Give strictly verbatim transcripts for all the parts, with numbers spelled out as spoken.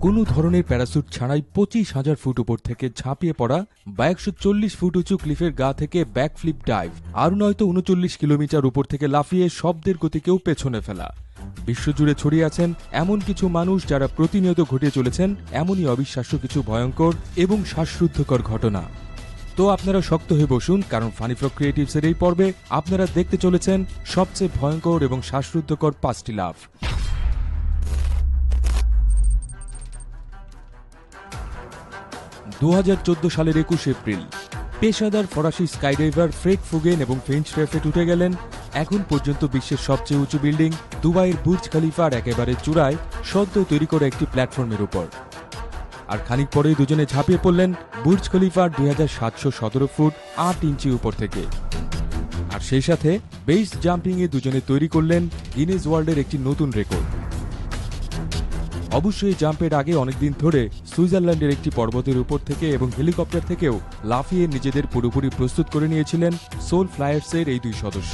কোনো ধরনের প্যারাসুট ছাড়াই পঁচিশ হাজার ফুট উপর থেকে ঝাঁপিয়ে পড়া বা একশো চল্লিশ ফুট উঁচু ক্লিফের গা থেকে ব্যাকফ্লিপ ডাইভ আর নয়তো উনচল্লিশ কিলোমিটার উপর থেকে লাফিয়ে শব্দের গতিকেও পেছনে ফেলা। বিশ্বজুড়ে ছড়িয়ে আছেন এমন কিছু মানুষ যারা প্রতিনিয়ত ঘটিয়ে চলেছেন এমনই অবিশ্বাস্য কিছু ভয়ঙ্কর এবং শ্বাসরুদ্ধকর ঘটনা। তো আপনারা শক্ত হয়ে বসুন, কারণ ফানি ফ্রগ ক্রিয়েটিভসের এই পর্বে আপনারা দেখতে চলেছেন সবচেয়ে ভয়ঙ্কর এবং শ্বাসরুদ্ধকর পাঁচটি লাফ। দু হাজার চোদ্দ সালের একুশ এপ্রিল পেশাদার ফরাসি স্কাইডাইভার ফ্রেক ফুগেন এবং ফেঞ্চ রেফেট উঠে গেলেন এখন পর্যন্ত বিশ্বের সবচেয়ে উঁচু বিল্ডিং দুবাইয়ের বুর্জ খলিফার একেবারে চূড়ায় সদ্য তৈরি করা একটি প্ল্যাটফর্মের উপর। আর খানিক পরেই দুজনে ঝাঁপিয়ে পড়লেন বুর্জ খলিফার দুই হাজার সাতশো সতেরো ফুট আট ইঞ্চি উপর থেকে। আর সেই সাথে বেস জাম্পিংয়ে দুজনে তৈরি করলেন গিনেস ওয়ার্ল্ডের একটি নতুন রেকর্ড। অবশ্যই জাম্পের আগে অনেকদিন ধরে সুইজারল্যান্ডের একটি পর্বতের উপর থেকে এবং হেলিকপ্টার থেকেও লাফিয়ে নিজেদের পুরোপুরি প্রস্তুত করে নিয়েছিলেন সোল ফ্লায়ার্সের এই দুই সদস্য।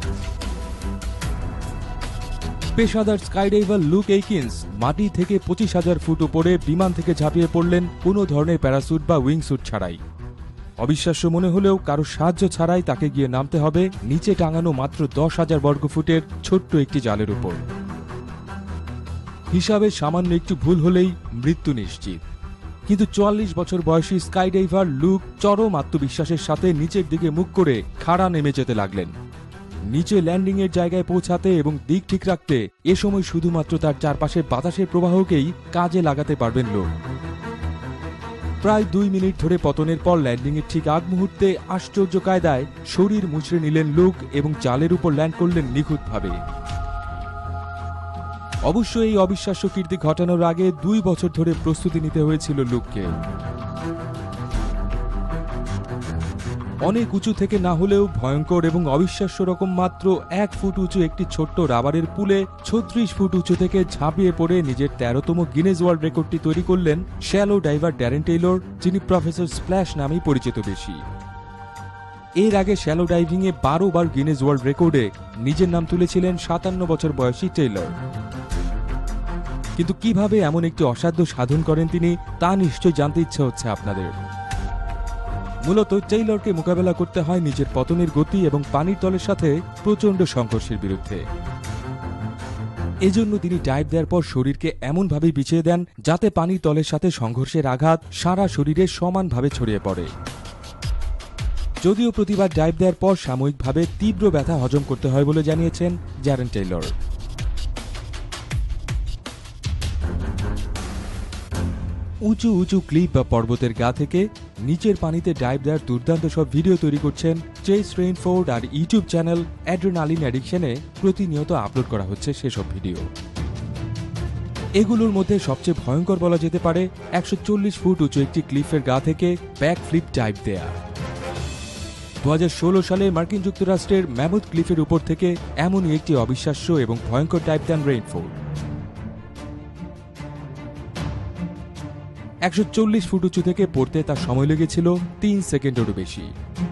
পেশাদার স্কাইডাইভার লুক এইকিন্স মাটি থেকে পঁচিশ হাজার ফুট উপরে বিমান থেকে ঝাঁপিয়ে পড়লেন কোনো ধরনের প্যারাসুট বা উইংস্যুট ছাড়াই। অবিশ্বাস্য মনে হলেও কারো সাহায্য ছাড়াই তাকে গিয়ে নামতে হবে নিচে টাঙানো মাত্র দশ হাজার বর্গফুটের ছোট্ট একটি জালের উপর। হিসাবে সামান্য একটু ভুল হলেই মৃত্যু নিশ্চিত। কিন্তু চুয়াল্লিশ বছর বয়সী স্কাইডাইভার লুক চরম আত্মবিশ্বাসের সাথে নিচের দিকে মুখ করে খাড়া নেমে যেতে লাগলেন। নিচে ল্যান্ডিং এর জায়গায় পৌঁছাতে এবং দিক ঠিক রাখতে এ সময় শুধুমাত্র তার চারপাশে বাতাসের প্রবাহকেই কাজে লাগাতে পারবেন লোক। প্রায় দুই মিনিট ধরে পতনের পর ল্যান্ডিং এর ঠিক আগ মুহূর্তে আশ্চর্য কায়দায় শরীর মুচড়ে নিলেন লুক এবং জালের উপর ল্যান্ড করলেন নিখুঁতভাবে। অবশ্য এই অবিশ্বাস্য কীর্তি ঘটানোর আগে দুই বছর ধরে প্রস্তুতি নিতে হয়েছিল লুককে। অনেক উঁচু থেকে না হলেও ভয়ঙ্কর এবং অবিশ্বাস্য রকম মাত্র এক ফুট উঁচু একটি ছোট্ট রাবারের পুলে ছত্রিশ ফুট উঁচু থেকে ঝাঁপিয়ে পড়ে নিজের তেরোতম গিনেস ওয়ার্ল্ড রেকর্ডটি তৈরি করলেন শ্যালো ডাইভার ড্যারেন টেইলর, যিনি প্রফেসর স্প্ল্যাশ নামেই পরিচিত বেশি। এর আগে শ্যালো ডাইভিংয়ে বারো বার গিনেস ওয়ার্ল্ড রেকর্ডে নিজের নাম তুলেছিলেন সাতান্ন বছর বয়সী টেইলর। কিন্তু কিভাবে এমন একটি অসাধ্য সাধন করেন তিনি, তা নিশ্চয় জানতে ইচ্ছে হচ্ছে আপনাদের। মূলত টেইলরকে মোকাবেলা করতে হয় নিজের পতনের গতি এবং পানির তলের সাথে প্রচণ্ড সংঘর্ষের বিরুদ্ধে। এজন্য তিনি ডাইভ দেওয়ার পর শরীরকে এমনভাবে বিছিয়ে দেন যাতে পানির তলের সাথে সংঘর্ষের আঘাত সারা শরীরে সমানভাবে ছড়িয়ে পড়ে। যদিও প্রতিবার ডাইভ দেওয়ার পর সাময়িকভাবে তীব্র ব্যথা হজম করতে হয় বলে জানিয়েছেন ড্যারেন টেইলর। উঁচু উঁচু ক্লিপ বা পর্বতের গা থেকে নিচের পানিতে ডাইভ দেওয়ার দুর্দান্ত সব ভিডিও তৈরি করছেন চেস রেইনফোর্ড, আর ইউটিউব চ্যানেল অ্যাড্রেনালিন অ্যাডিকশনে প্রতিনিয়ত আপলোড করা হচ্ছে সেসব ভিডিও। এগুলোর মধ্যে সবচেয়ে ভয়ঙ্কর বলা যেতে পারে একশো চল্লিশ ফুট উঁচু একটি ক্লিফের গা থেকে ব্যাক ফ্লিপ ডাইভ দেয়া। দু হাজার ষোলো সালে মার্কিন যুক্তরাষ্ট্রের ম্যামথ ক্লিফের উপর থেকে এমনই একটি অবিশ্বাস্য এবং ভয়ঙ্কর ডাইভ দেন রেইনফোর্ড। একশো চল্লিশ ফুট উঁচু থেকে পড়তে তার সময় লেগেছিল তিন সেকেন্ডেরও বেশি।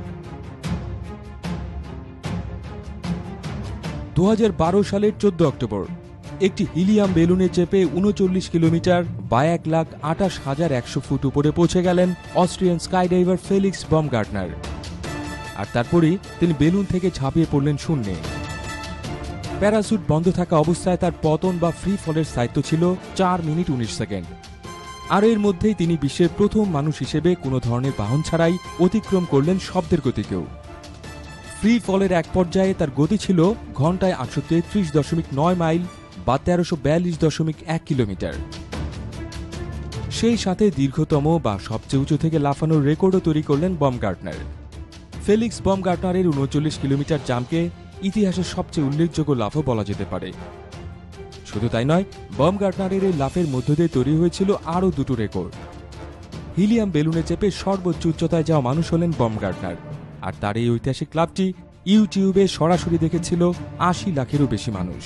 দু হাজার বারো সালের চোদ্দ অক্টোবর একটি হিলিয়াম বেলুনে চেপে উনচল্লিশ কিলোমিটার বা এক লাখ আটাশ হাজার একশো ফুট উপরে পৌঁছে গেলেন অস্ট্রিয়ান স্কাইডাইভার ফেলিক্স বমগার্টনার। আর তারপরেই তিনি বেলুন থেকে ঝাঁপিয়ে পড়লেন শূন্যে। প্যারাসুট বন্ধ থাকা অবস্থায় তার পতন বা ফ্রি ফলের স্থায়িত্ব ছিল চার মিনিট উনিশ সেকেন্ড। আর এর মধ্যেই তিনি বিশ্বের প্রথম মানুষ হিসেবে কোনো ধরনের বাহন ছাড়াই অতিক্রম করলেন শব্দের গতিকেও। ফ্রি ফলের এক পর্যায়ে তার গতি ছিল ঘন্টায় আটশো তেত্রিশ দশমিক নয় মাইল বা তেরোশো বিয়াল্লিশ দশমিক এক কিলোমিটার। সেই সাথে দীর্ঘতম বা সবচেয়ে উঁচু থেকে লাফানোর রেকর্ডও তৈরি করলেন বমগার্টনার। ফেলিক্স বমগার্টনারের উনচল্লিশ কিলোমিটার জাম্পকে ইতিহাসের সবচেয়ে উল্লেখযোগ্য লাফও বলা যেতে পারে। শুধু তাই নয়, বমগার্টনারের এই লাফের মধ্য দিয়ে তৈরি হয়েছিল আরও দুটো রেকর্ড। হিলিয়াম বেলুনে চেপে সর্বোচ্চ উচ্চতায় যাওয়া মানুষ হলেন বমগার্টনার, আর তার এই ঐতিহাসিক লাফটি ইউটিউবে সরাসরি দেখেছিল আশি লাখেরও বেশি মানুষ।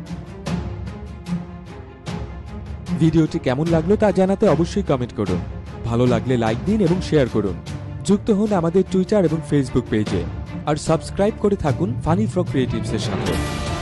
ভিডিওটি কেমন লাগলো তা জানাতে অবশ্যই কমেন্ট করুন। ভালো লাগলে লাইক দিন এবং শেয়ার করুন। যুক্ত হন আমাদের টুইটার এবং ফেসবুক পেজে, আর সাবস্ক্রাইব করে থাকুন ফানি ফ্রগ ক্রিয়েটিভসের সাথে।